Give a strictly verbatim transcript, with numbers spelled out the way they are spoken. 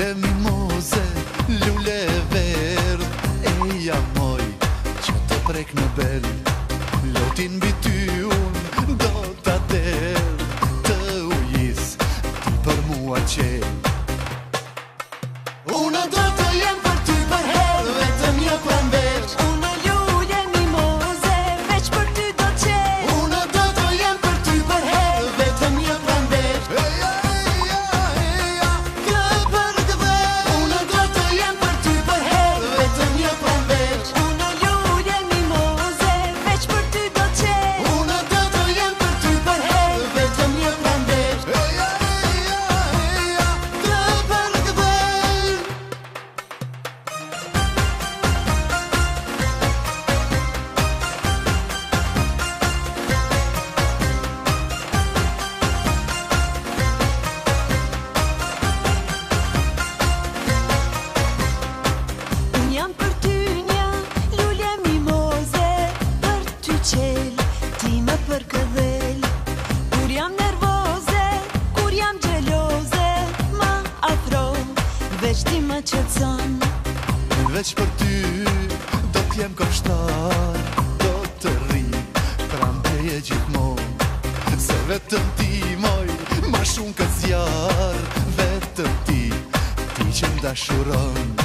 Lule mimoze, lule verd, eja moj që të prek në bel. Lotin mbi ty unë do t'a der, të ujis ti për mua qel. Unë do të jem për ty për herë, vetëm një pranver. Unë lule mimoze, veç për ty do qel. Unë do të jem për ty për herë, vetëm një pranver. Eja, eja, eja, këpër gëdher. Unë do të jem për ty për herë, vetëm një pranver. Unë lule mimoze, veç për ty do qel. Unë do të jem për ty për herë, vetëm një pranver. Eja, eja, eja, këpër gëdher. Unë jam për ty një lule mimoze, për ty qel, ti më përkëdhel. Kur jam nervoze, kur jam gjeloze, ma afro, veç ti më qetson. Veç për ty do t'jem kopshtar, do të rri pram teje gjithmon. Se vetëm ti moj, ma shumë këtë zjarë, vetëm ti, ti që m'dashuron.